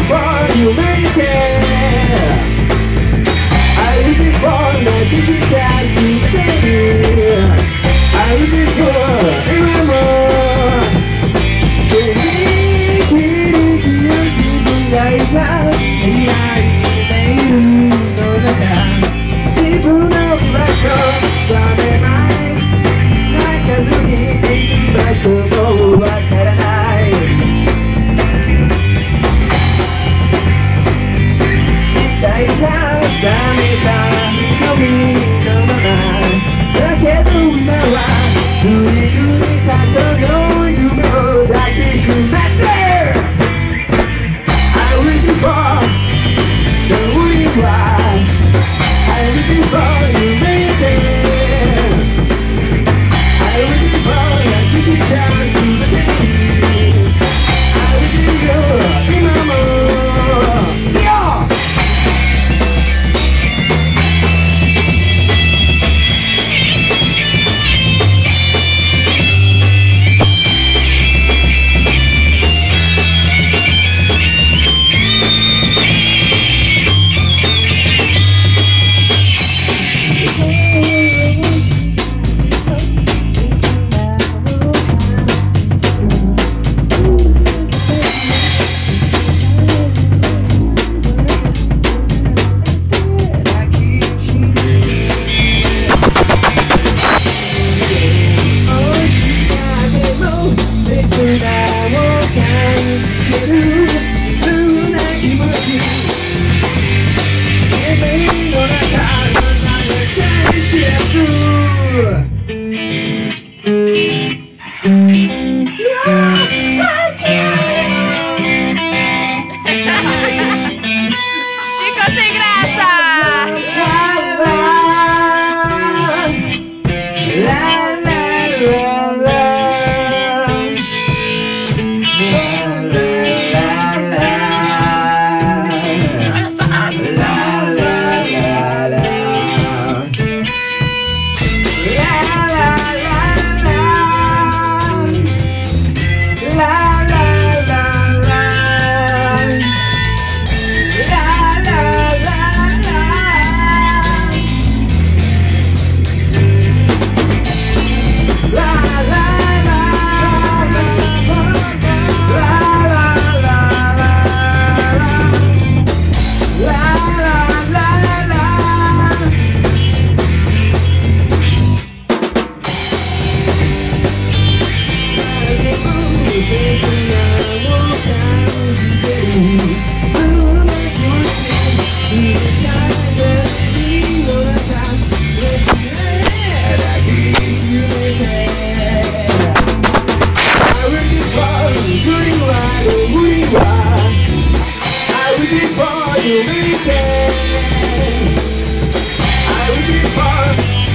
for you make it. I waiting for the city that you say. I waiting for evermore. Baby, you guys are自分の場所がめない泣かずにいい場所もわからない大事なダメだ瞳のままだけど今はぐりぐり過去の夢を抱きしめて I wish for the winning one I wish for you make it I wish for the city down to the day I wish you今もよI wish for you make it I wish for